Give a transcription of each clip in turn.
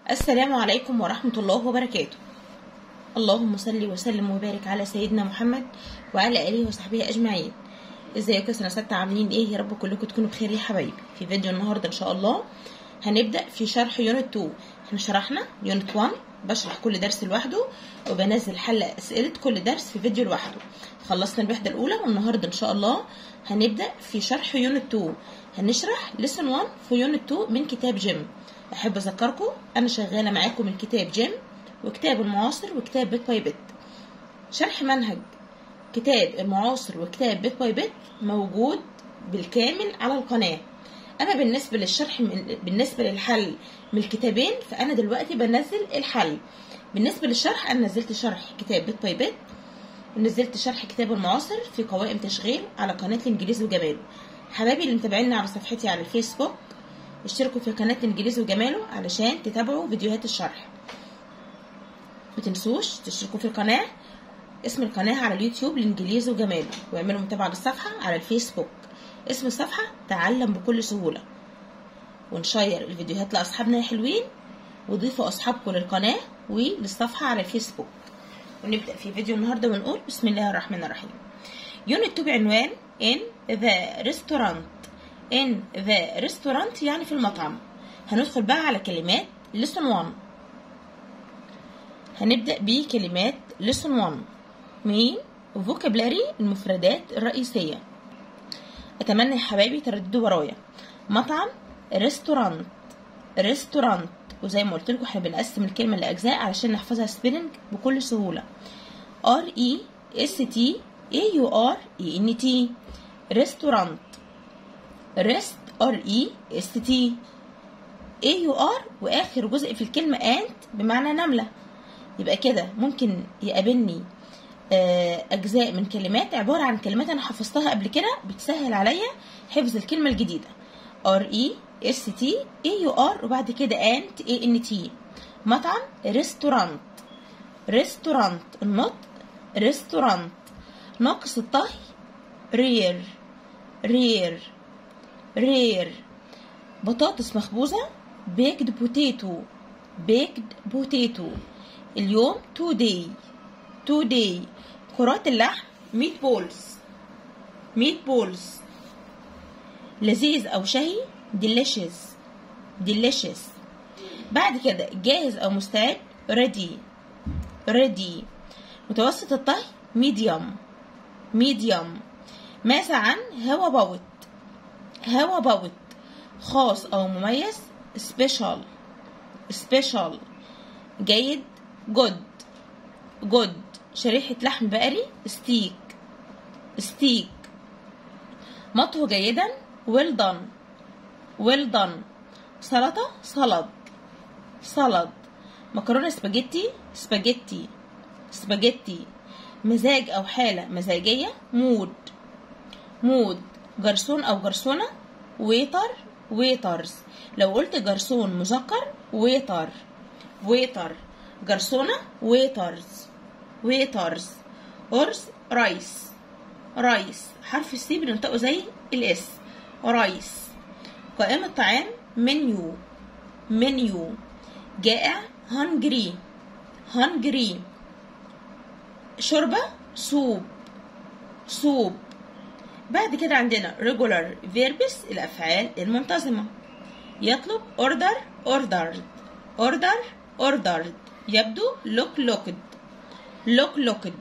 السلام عليكم ورحمة الله وبركاته. اللهم صل وسلم وبارك على سيدنا محمد وعلى آله وصحبه أجمعين. ازيكم يا سنة ستة، عاملين ايه؟ يا رب كلكم تكونوا بخير يا حبايبي. في فيديو النهاردة ان شاء الله هنبدأ في شرح يونت 2. احنا شرحنا يونت 1، بشرح كل درس لوحده وبنزل حل أسئلة كل درس في فيديو لوحده. خلصنا الوحدة الأولى والنهاردة ان شاء الله هنبدأ في شرح يونت 2. هنشرح ليسن 1 في يونت 2 من كتاب جيم. احب اذكركم انا شغاله معاكم من كتاب جيم وكتاب المعاصر وكتاب بيت باي بيت. شرح منهج كتاب المعاصر وكتاب بيت باي بيت موجود بالكامل على القناه. اما بالنسبه للشرح بالنسبه للحل من الكتابين فانا دلوقتي بنزل الحل. بالنسبه للشرح انا نزلت شرح كتاب بيت باي بيت ونزلت شرح كتاب المعاصر في قوائم تشغيل على قناه الانجليزي وجماله. حبايبي اللي متابعيني على صفحتي على الفيسبوك اشتركوا في قناة الانجليزي وجماله علشان تتابعوا فيديوهات الشرح. متنسوش تشتركوا في القناة، اسم القناة على اليوتيوب الانجليزي وجماله، واعملوا متابعة للصفحة على الفيسبوك. اسم الصفحة تعلم بكل سهولة. ونشير الفيديوهات لأصحابنا يا حلوين، وضيفوا أصحابكم للقناة وللصفحة على الفيسبوك. ونبدأ في فيديو النهاردة ونقول بسم الله الرحمن الرحيم. يونت 2 بعنوان In the Restaurant. In the restaurant يعني في المطعم. هندخل بقى على كلمات lesson 1. هنبدأ بكلمات lesson 1 من vocabulary المفردات الرئيسية. أتمنى يا حبايبي ترددوا ورايا. مطعم restaurant restaurant، وزي ما قلت لكم احنا بنقسم الكلمة لأجزاء علشان نحفظها سبيلنج بكل سهولة. R-E-S-T-A-U-R-E-N-T restaurant. rest R-E-S-T A-U-R، واخر جزء في الكلمة and بمعنى نملة. يبقى كده ممكن يقابلني اجزاء من كلمات عبارة عن كلمات انا حفظتها قبل كده بتسهل عليا حفظ الكلمة الجديدة. R-E-S-T A-U-R وبعد كده and A-N-T. مطعم ريستورانت ريستورانت، النطق ريستورانت. ناقص الطهي رير رير رير. بطاطس مخبوزة baked potato baked potato. اليوم today today. كرات اللحم meatballs meatballs. لذيذ أو شهي delicious delicious. بعد كده جاهز أو مستعد ready ready. متوسط الطهي medium medium. ماذا عن how about how about. خاص أو مميز special special. جيد good good. شريحة لحم بقري steak steak. مطهو جيدا well done well done. سلطة salad salad. مكرونة سباجيتي spaghetti spaghetti. مزاج أو حالة مزاجية mood mood. جرسون أو جرسونة waiter waiters. لو قلت جرسون مذكر waiter waiter. جرسونة waiters waiters. أرز رايس رايس. حرف السي بننطقه زي الاس رايس. قائمة طعام منيو منيو. جائع hungry hungry. شوربة سوب سوب. بعد كده عندنا regular verbs الأفعال المنتظمة. يطلب order ordered order ordered. يبدو look looked look looked.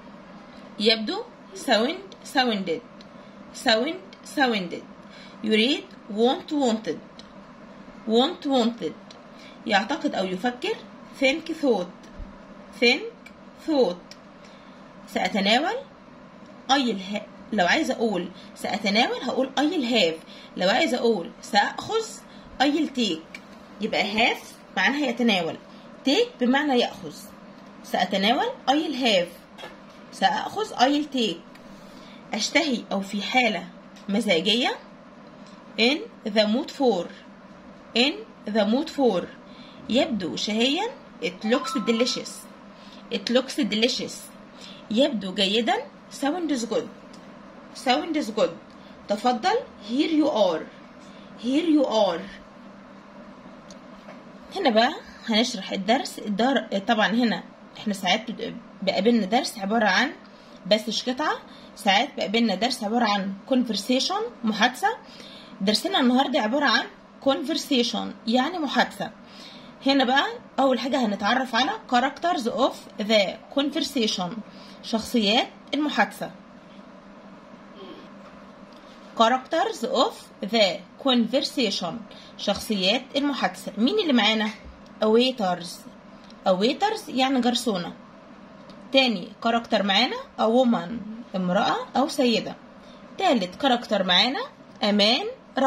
يبدو sound sounded sound sounded. يريد want wanted want wanted. يعتقد أو يفكر think thought think thought. سأتناول I'll لو عايزة أقول سأتناول هقول I'll have. لو عايزة أقول سأخذ I'll take. يبقى have معناها يتناول، take بمعنى يأخذ. سأتناول I'll have، سأخذ I'll take. أشتهي أو في حالة مزاجية in the mood for in the mood for. يبدو شهيا it looks delicious it looks delicious. يبدو جيدا sounds good sounds good. تفضل here you are here you are. هنا بقى هنشرح الدرس. طبعا هنا احنا ساعات بقابلنا درس عبارة عن بس مش قطعة، ساعات بقابلنا درس عبارة عن conversation محادثة. درسنا النهاردة عبارة عن conversation يعني محادثة. هنا بقى أول حاجة هنتعرف على characters of the conversation، شخصيات المحادثة. characters of the conversation، شخصيات المحادثة. مين اللي معانا؟ waiters يعني جرسونة. تاني كاركتر معانا a woman، امرأة أو سيدة. تالت كاركتر معانا أمان،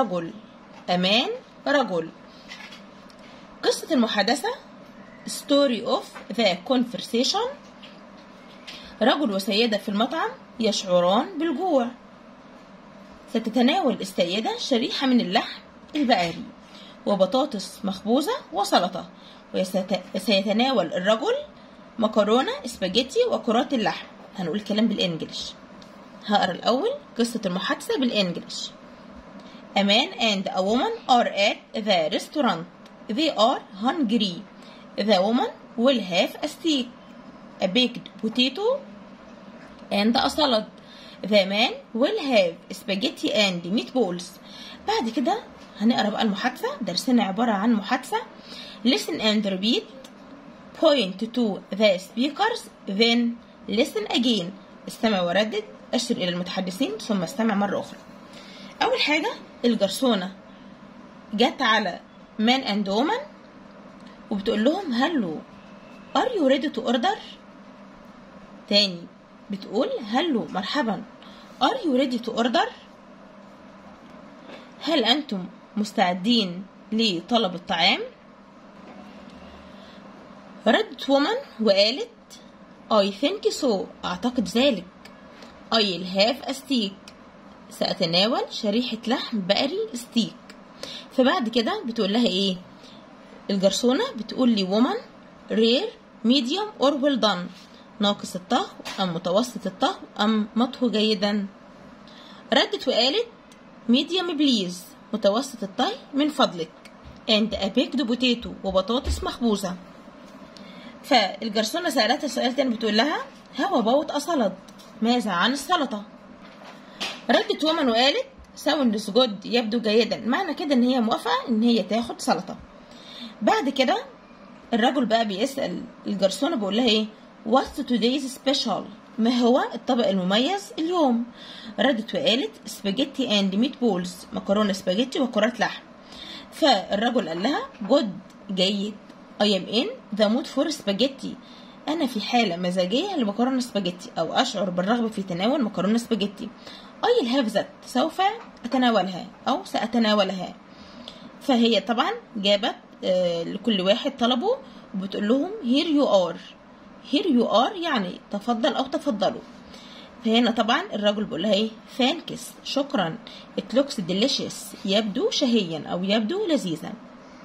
رجل. قصة المحادثة story of the conversation. رجل وسيدة في المطعم يشعران بالجوع. ستتناول السيدة شريحة من اللحم البقري وبطاطس مخبوزة وسلطة، وسيتناول الرجل مكرونة سباجيتي وكرات اللحم. هنقول الكلام بالإنجليش. هقرأ الأول قصة المحادثة بالإنجليش. A man and a woman are at the restaurant. They are hungry. The woman will have a steak, a baked potato, and a salad. The man will have spaghetti and meatballs. بعد كده هنقرأ بقى المحادثة. درسنا عبارة عن محادثة. Listen and repeat. Point to the speakers, then listen again. استمع وردد. أشر إلى المتحدثين ثم استمع مرة أخرى. أول حاجة الجرسونة جت على man and woman وبتقول لهم هلو are you ready to order. تاني بتقول هلو مرحبا are you ready to order. هل أنتم مستعدين لطلب الطعام؟ ردت woman وقالت I think so، أعتقد ذلك. I'll have a steak، سأتناول شريحة لحم بقري ستيك. فبعد كده بتقول لها ايه الجرسونة؟ بتقول لي woman rare medium or well done، ناقص الطهو أم متوسط الطهو أم مطهو جيدا. ردت وقالت medium please، متوسط الطهي من فضلك، and a baked potato، وبطاطس مخبوزة. فالجرسونة سألتها سؤال تاني بتقول لها how about a salad، ماذا عن السلطة؟ ردت woman وقالت sounds good، يبدو جيدا. معنى كده ان هي موافقة ان هي تاخد سلطة. بعد كده الرجل بقى بيسأل الجرسونة بيقول لها ايه what's today's special، ما هو الطبق المميز اليوم؟ ردت وقالت spaghetti and meatballs، مكرونة سباجيتي وكرات لحم. فالرجل قال لها good، جيد. I am in the mood for spaghetti، أنا في حالة مزاجية لمكرونة سباجيتي أو أشعر بالرغبة في تناول مكرونة سباجيتي. I'll have that، سوف أتناولها أو سأتناولها. فهي طبعا جابت لكل واحد طلبه وبتقول لهم here you are يعني تفضل أو تفضلوا. فهنا طبعا الرجل بيقول لها ايه thanks، شكرا. it looks delicious، يبدو شهيا أو يبدو لذيذا.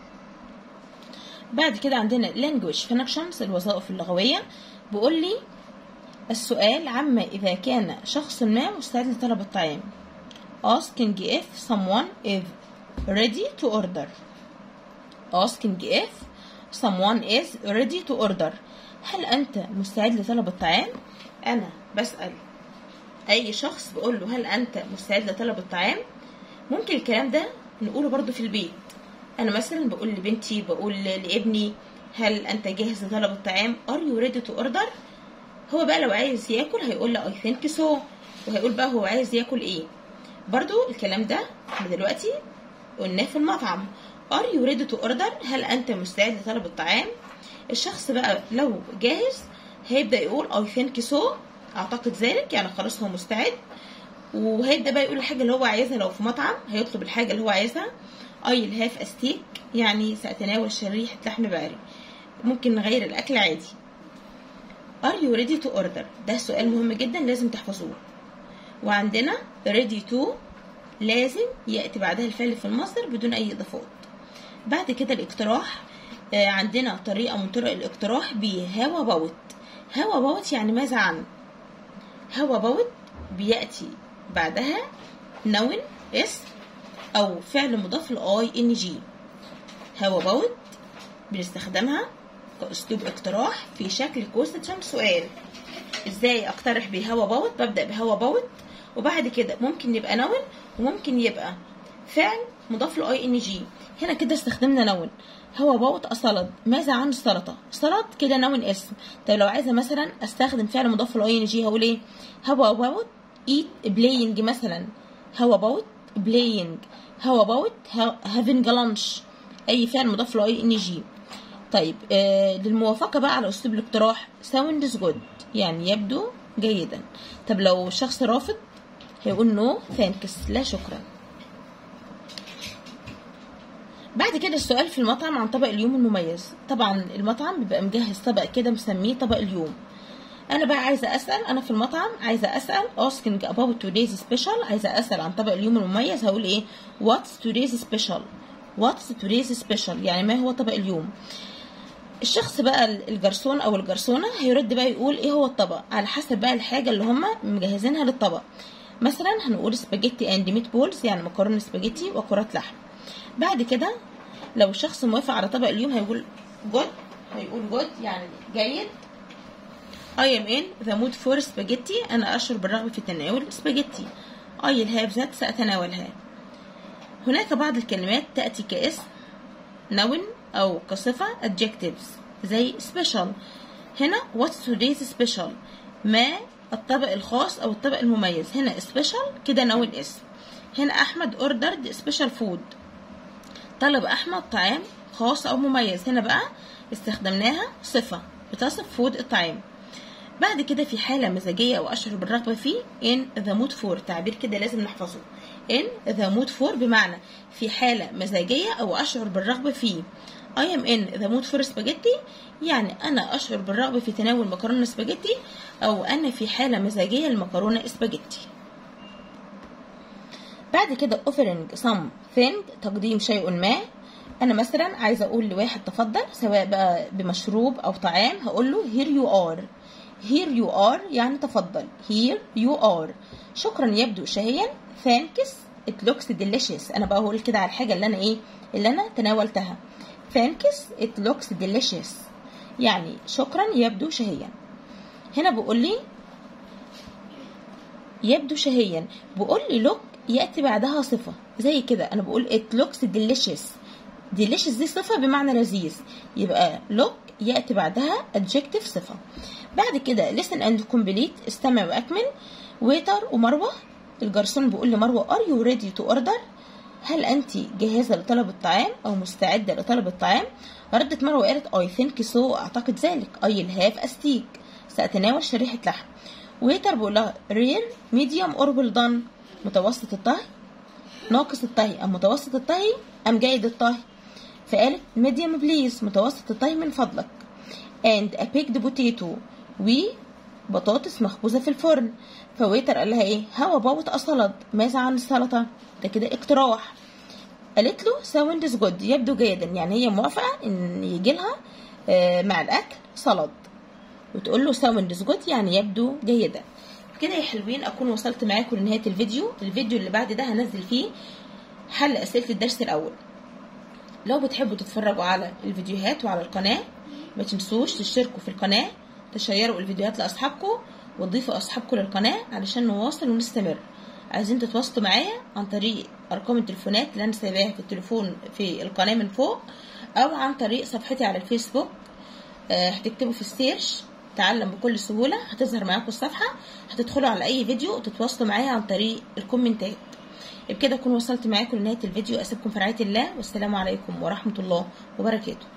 بعد كده عندنا language functions، الوظائف اللغوية. بيقول لي السؤال عما إذا كان شخص ما مستعد لطلب الطعام. asking if someone is ready to order. asking if someone is ready to order، هل أنت مستعد لطلب الطعام؟ أنا بسأل أي شخص بقول له هل أنت مستعد لطلب الطعام. ممكن الكلام ده نقوله برضو في البيت. أنا مثلا بقول لبنتي، بقول لابني هل أنت جاهز لطلب الطعام؟ are you ready to order. هو بقى لو عايز ياكل هيقول له I think so، وهيقول بقى هو عايز ياكل ايه. برضو الكلام ده دلوقتي قلناه في المطعم. are you ready to order، هل انت مستعد لطلب الطعام. الشخص بقى لو جاهز هيبدأ يقول I think so، اعتقد ذلك، يعني خلاص هو مستعد. وهيبدأ بقى يقول الحاجة اللي هو عايزها. لو في مطعم هيطلب الحاجة اللي هو عايزها. I'll have a steak يعني سأتناول شريحة لحم بقري. ممكن نغير الأكل عادي. are you ready to order، ده سؤال مهم جدا لازم تحفظوه. وعندنا ready to لازم يأتي بعدها الفعل في المصدر بدون أي إضافات. بعد كده الاقتراح. عندنا طريقة من طرق الاقتراح ب how about يعني ماذا عن. how about بيأتي بعدها noun اسم أو فعل مضاف ل ing. how about بنستخدمها كأسلوب اقتراح في شكل question سؤال. ازاي اقترح بهوا باوت؟ ببدأ بهوا باوت، وبعد كده ممكن يبقى نون وممكن يبقى فعل مضاف له ING. هنا كده استخدمنا نون. هوا باوت أصلد، ماذا عن السلطة؟ سلطة كده نون اسم. طب لو عايزة مثلا استخدم فعل مضاف له ING هقول ايه؟ هوا باوت eat playing مثلا. هوا باوت playing. هوا باوت having lunch. اي فعل مضاف له ING. طيب للموافقة بقى على أسلوب الاقتراح sounds good يعني يبدو جيدا. طب لو الشخص رافض هيقول no thanks لا شكرا. بعد كده السؤال في المطعم عن طبق اليوم المميز. طبعا المطعم بيبقى مجهز طبق كده مسميه طبق اليوم. انا بقى عايزه اسال، انا في المطعم عايزه اسال asking about today's special، عايزه اسال عن طبق اليوم المميز. هقول ايه؟ what's today's special. what's today's special يعني ما هو طبق اليوم. الشخص بقى الجرسون او الجرسونه هيرد بقى يقول ايه هو الطبق على حسب بقى الحاجه اللي هم مجهزينها للطبق. مثلا هنقول سباجيتي اند ميت بولز يعني مكرونه سباجيتي وكرات لحم. بعد كده لو الشخص موافق على طبق اليوم هيقول جود، هيقول جود يعني جيد. I am in the mood for spaghetti أنا أشعر بالرغبة في تناول سباجيتي. I'll have that سأتناولها. هناك بعض الكلمات تأتي كاسم noun أو كصفة adjectives زي special. هنا what's today's special ما الطبق الخاص أو الطبق المميز. هنا special كده noun اسم. هنا أحمد ordered special food طلب أحمد طعام خاص أو مميز. هنا بقى استخدمناها صفة بتصف فود الطعام. بعد كده في حالة مزاجية أو أشعر بالرغبة فيه in the mood for تعبير كده لازم نحفظه. in the mood for بمعنى في حالة مزاجية أو أشعر بالرغبة فيه. I am in the mood for spaghetti يعني أنا أشعر بالرغبة في تناول مكرونة سباجيتي أو أنا في حالة مزاجية للمكرونة سباجيتي. بعد كده offering something تقديم شيء ما. أنا مثلا عايزة أقول لواحد تفضل سواء بقى بمشروب أو طعام هقول له here you are. here you are يعني تفضل. here you are. شكرا يبدو شهيا. thanks it looks delicious أنا بقى هقول كده على الحاجة اللي أنا إيه اللي أنا تناولتها. thanks it looks delicious يعني شكرا يبدو شهيا. هنا بقول لي يبدو شهيا، بقول لي look يأتي بعدها صفة زي كده. أنا بقول it looks delicious. delicious دي صفة بمعنى لذيذ، يبقى look يأتي بعدها adjective صفة. بعد كده listen and complete استمع وأكمل. waiter ومروة الجرسون بيقول لمروة are you ready to order هل أنت جاهزة لطلب الطعام أو مستعدة لطلب الطعام؟ ردت مروة وقالت I think so أعتقد ذلك. I'll have a steak سأتناول شريحة لحم. waiter بيقول لها rare medium or well done متوسط الطهي ناقص الطهي أم متوسط الطهي أم جيد الطهي. فقالت medium please متوسط الطهي من فضلك. and a baked potato وبطاطس مخبوزة في الفرن. فويتر قال لها ايه how about a salad ماذا عن السلطة. ده كده اقتراح. قالت له sounds good يبدو جيدا يعني هي موافقة ان يجي لها مع الاكل سلطة وتقول له sounds good يعني يبدو جيدا. كده يا حلوين اكون وصلت معاكم لنهاية الفيديو. الفيديو اللي بعد ده هنزل فيه حل اسئلة الدرس الاول. لو بتحبوا تتفرجوا على الفيديوهات وعلى القناة ما تنسوش تشتركوا في القناة، تشيروا الفيديوهات لاصحابكم وتضيفوا اصحابكم للقناة علشان نواصل ونستمر. عايزين تتواصلوا معايا عن طريق ارقام التليفونات اللي انا سايباها في التليفون في القناة من فوق او عن طريق صفحتي على الفيسبوك. هتكتبوا في السيرش تعلم بكل سهولة هتظهر معاكم الصفحة، هتدخلوا على اي فيديو وتتواصلوا معايا عن طريق الكومنتات. بكده اكون وصلت معاكم لنهاية الفيديو. اسيبكم في رعاية الله والسلام عليكم ورحمة الله وبركاته.